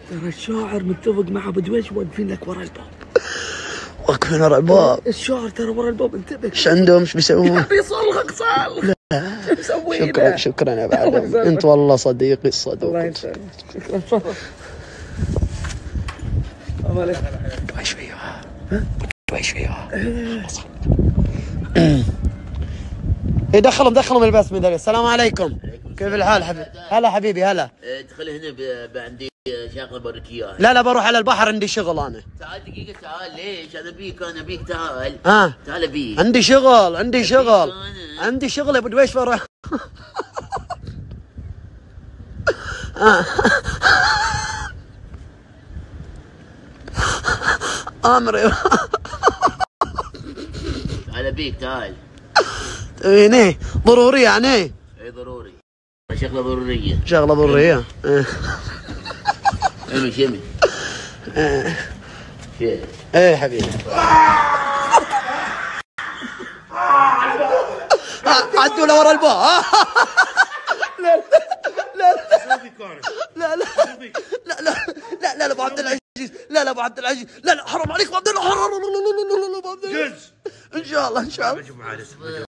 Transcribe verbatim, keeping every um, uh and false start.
ترى الشاعر متفق مع ابو دويش واقفين لك ورا الباب. واقفين ورا الباب؟ الشاعر ترى ورا الباب، انتبه. ايش عندهم؟ ايش بيسوون؟ بيصلغك صالغ. لا مسوي شكرا شكرا يا بعد، انت والله صديقي الصدوق. الله يسلمك، شكرا. تفضل. السلام عليكم. شوي شوي شوي شوي. ايه دخلهم دخلهم البسمة ذا. السلام عليكم. كيف الحال حبيبي؟ هلا حبيبي هلا. ادخل هنا عندي شغله بوريك اياها. لا لا بروح على البحر، عندي شغل انا. تعال دقيقة، تعال. ليش؟ انا بيك، انا بيك، تعال. ها تعال بيك. عندي شغل عندي شغل عندي شغل يا ابو دويش بروح. امري. تعال بيك، تعال. يعني ضروري يعني؟ اي ضروري، شغله ضروريه. شغله ضروريه. امي شمي. شيء. ايه حبيبي. عدوا له ورا الباب. لا لا لا لا لا لا لا لا لا ابو عبد العزيز، لا لا ابو عبد العزيز، لا لا حرام عليك ابو عبد الله، حرام. لا لا لا لا لا ابو عبد العزيز. ان شاء الله ان شاء الله.